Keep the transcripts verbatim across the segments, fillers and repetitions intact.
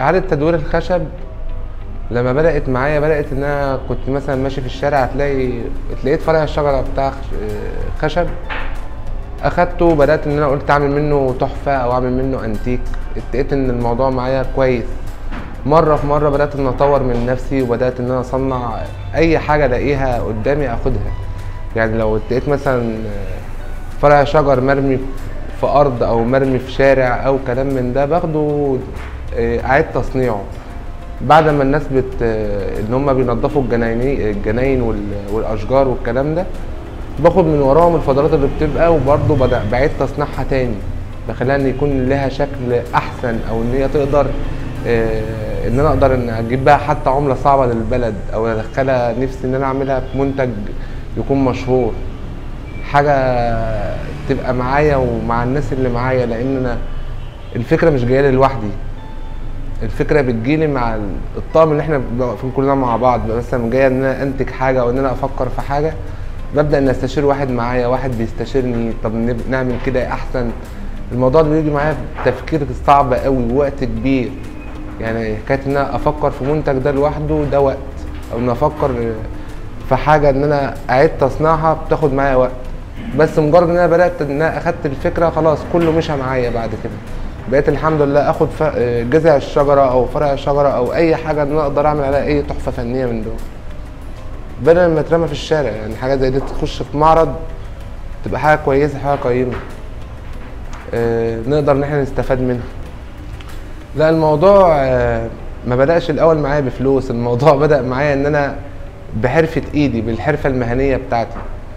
إعادة تدوير الخشب لما بدأت معايا بدأت إن أنا كنت مثلا ماشي في الشارع هتلاقي اتلاقيت فرع الشجرة بتاع خشب، أخدته وبدأت إن أنا قلت أعمل منه تحفة أو أعمل منه أنتيك. اتلاقيت إن الموضوع معايا كويس، مرة في مرة بدأت إن أطور من نفسي وبدأت إن أنا أصنع أي حاجة ألاقيها قدامي أخدها. يعني لو اتلاقيت مثلا فرع شجر مرمي في أرض أو مرمي في شارع أو كلام من ده باخده أعيد تصنيعه. بعد ما الناس بت ان هم بينظفوا الجناين الجناين والاشجار والكلام ده، باخد من وراهم الفضلات اللي بتبقى وبرضه بعيد تصنيعها تاني، بخليها ان يكون لها شكل احسن او ان هي تقدر ان انا اقدر ان اجيب بها حتى عمله صعبه للبلد او ادخلها نفسي ان انا اعملها في منتج يكون مشهور، حاجه تبقى معايا ومع الناس اللي معايا، لان انا الفكره مش جايه لي لوحدي، الفكره بتجيلي مع الطاقم اللي احنا واقفين كلنا مع بعض. مثلا جايه ان انا انتج حاجه او ان انا افكر في حاجه، ببدا ان استشير واحد معايا، واحد بيستشيرني طب نعمل كده احسن. الموضوع ده بيجي معايا تفكير صعب قوي ووقت كبير، يعني حكايه ان انا افكر في منتج ده لوحده ده وقت، او ان افكر في حاجه ان انا اعيد تصنيعها بتاخد معايا وقت. بس مجرد ان انا بدات ان انا اخدت الفكره خلاص كله مشى معايا. بعد كده بقيت الحمد لله اخد جذع الشجره او فرع الشجره او اي حاجه ان انا اقدر اعمل عليها اي تحفه فنيه من دول، بدل ما اترمى في الشارع. يعني حاجه زي دي تخش في معرض تبقى حاجه كويسه، حاجه قيمه، آه نقدر ان احنا نستفاد منها. لا الموضوع آه ما بداش الاول معايا بفلوس، الموضوع بدا معايا ان انا بحرفه ايدي، بالحرفه المهنيه بتاعتي،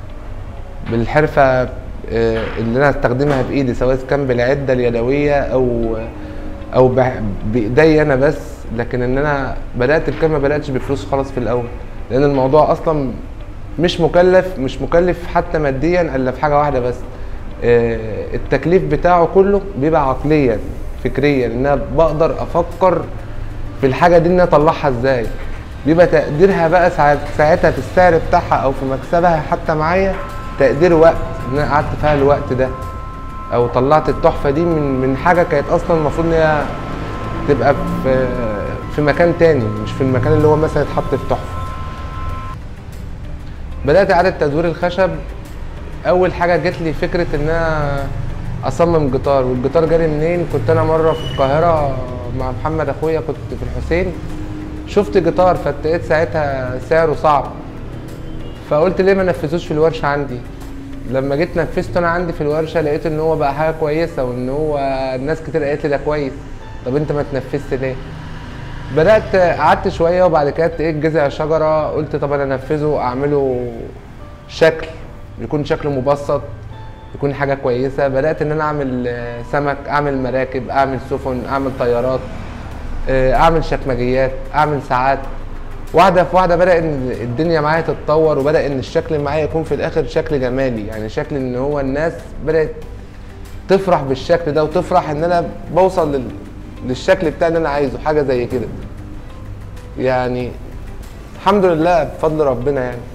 بالحرفه اللي انا استخدمها بايدي، سواء كان بالعده اليدويه او او بايدي انا بس. لكن ان انا بدات الكلام ما بداتش بفلوس خالص في الاول، لان الموضوع اصلا مش مكلف مش مكلف حتى ماديا الا في حاجه واحده بس، التكليف بتاعه كله بيبقى عقليا فكريا، ان انا بقدر افكر في الحاجه دي ان انا اطلعها ازاي. بيبقى تقديرها بقى ساعتها في السعر بتاعها او في مكسبها حتى معايا تقدير وقت، ان انا قعدت فيها الوقت ده او طلعت التحفه دي من من حاجه كانت اصلا المفروض ان هي تبقى في في مكان تاني، مش في المكان اللي هو مثلا يتحط في تحفه. بدات اعاده تدوير الخشب. اول حاجه جت لي فكره ان انا اصمم جيتار، والجيتار جالي منين؟ كنت انا مره في القاهره مع محمد اخويا، كنت في الحسين، شفت جيتار فاتقيت ساعتها سعره صعب، فقلت ليه ما نفذوش في الورشه عندي. لما جيت نفذته انا عندي في الورشه لقيت ان هو بقى حاجه كويسه، وان هو الناس كتير قالت لي ده كويس، طب انت ما تنفذت ليه؟ بدات قعدت شويه وبعد كده لقيت جذع شجره، قلت طب انا انفذه اعمله شكل يكون شكله مبسط، يكون حاجه كويسه. بدات ان انا اعمل سمك، اعمل مراكب، اعمل سفن، اعمل طيارات، اعمل شكمجيات، اعمل ساعات. واحده في واحده بدا ان الدنيا معايا تتطور، وبدا ان الشكل معايا يكون في الاخر شكل جمالي، يعني شكل ان هو الناس بدات تفرح بالشكل ده وتفرح ان انا بوصل لل... للشكل بتاعي اللي انا عايزه، حاجه زي كده. يعني الحمد لله بفضل ربنا. يعني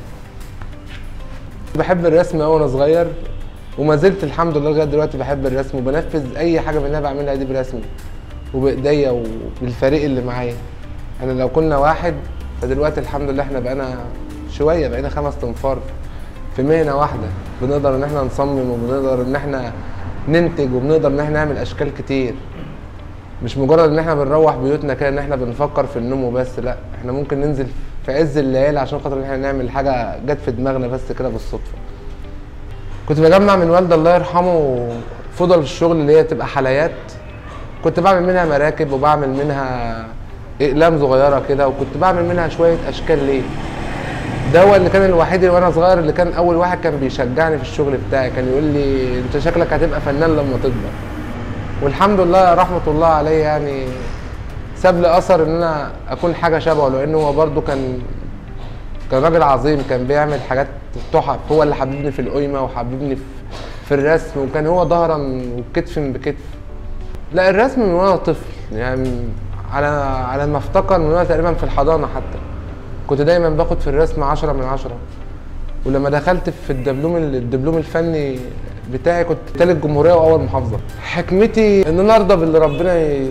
بحب الرسم قوي وانا صغير، وما زلت الحمد لله لغايه دلوقتي بحب الرسم، وبنفذ اي حاجه من اللي انا بعملها دي برسمي وبايديا وبالفريق اللي معايا. انا لو كنا واحد فدلوقتي الحمد لله احنا بقينا شويه، بقينا خمس تنفار في مهنه واحده، بنقدر ان احنا نصمم وبنقدر ان احنا ننتج وبنقدر ان احنا نعمل اشكال كتير. مش مجرد ان احنا بنروح بيوتنا كده ان احنا بنفكر في النوم وبس، لا احنا ممكن ننزل في عز الليالي عشان خاطر ان احنا نعمل حاجه جت في دماغنا بس كده بالصدفه. كنت بجمع من والدي الله يرحمه فضل الشغل اللي هي تبقى حليات، كنت بعمل منها مراكب وبعمل منها اقلام صغيره كده، وكنت بعمل منها شويه اشكال. ليه؟ ده هو اللي كان الوحيد وانا صغير اللي كان اول واحد كان بيشجعني في الشغل بتاعي، كان يقول لي انت شكلك هتبقى فنان لما تكبر. والحمد لله رحمه الله عليه، يعني ساب لي اثر ان انا اكون حاجه شبهه، لانه هو برده كان كان راجل عظيم، كان بيعمل حاجات تحف، هو اللي حببني في القيمه وحببني في الرسم، وكان هو ظهرا وكتف بكتف. لا الرسم من وانا طفل، يعني على على ما افتكر من وانا تقريبا في الحضانه حتى كنت دايما باخد في الرسم عشرة من عشرة. ولما دخلت في الدبلوم الدبلوم الفني بتاعي كنت تالت جمهوريه واول محافظه. حكمتي ان انا ارضى باللي ربنا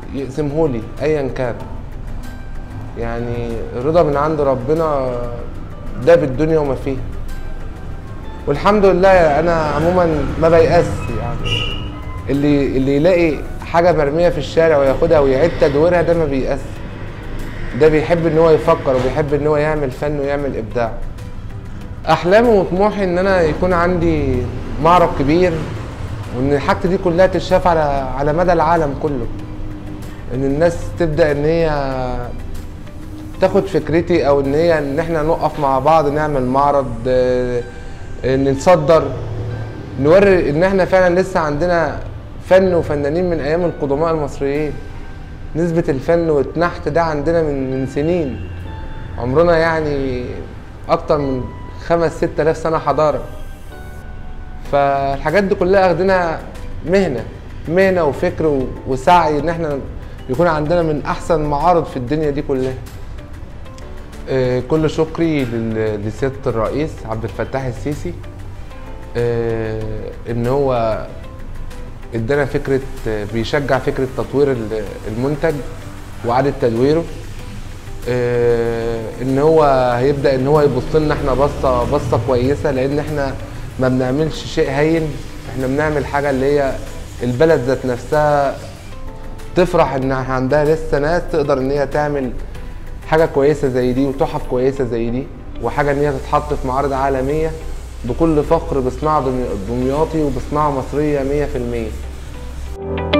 يقسمهولي ايا كان. يعني الرضا من عند ربنا ده بالدنيا وما فيها، والحمد لله انا عموما ما بيأس. يعني اللي اللي يلاقي حاجه مرميه في الشارع وياخدها ويعيد تدويرها ده ما بيأس، ده بيحب ان هو يفكر وبيحب ان هو يعمل فن ويعمل ابداع. احلامي وطموحي ان انا يكون عندي معرض كبير، وان حاجتي دي كلها تتشاف على على مدى العالم كله، ان الناس تبدا ان هي تاخد فكرتي، او ان هي ان احنا نقف مع بعض نعمل معرض، آه، ان نصدر، نوري ان احنا فعلا لسه عندنا فن وفنانين من ايام القدماء المصريين. نسبة الفن والنحت ده عندنا من من سنين، عمرنا يعني اكتر من خمس ست الاف سنة حضارة. فالحاجات دي كلها اخدنا مهنة مهنة وفكر وسعي ان احنا يكون عندنا من احسن معارض في الدنيا دي كلها. آه، كل شكري لل- لسيادة الرئيس عبد الفتاح السيسي، آه، ان هو ادانا فكرة، آه، بيشجع فكرة تطوير ال- المنتج واعادة تدويره، آه، ان هو هيبدأ ان هو يبص لنا احنا بصة بصة كويسة، لان احنا ما بنعملش شيء هين، احنا بنعمل حاجة اللي هي البلد ذات نفسها تفرح ان عندها لسه ناس تقدر ان هي تعمل حاجة كويسة زي دي وتحف كويسة زي دي، وحاجة ان هي تتحط في معارض عالمية بكل فخر بصناعة دمياطي وبصناعة مصرية مية في المية.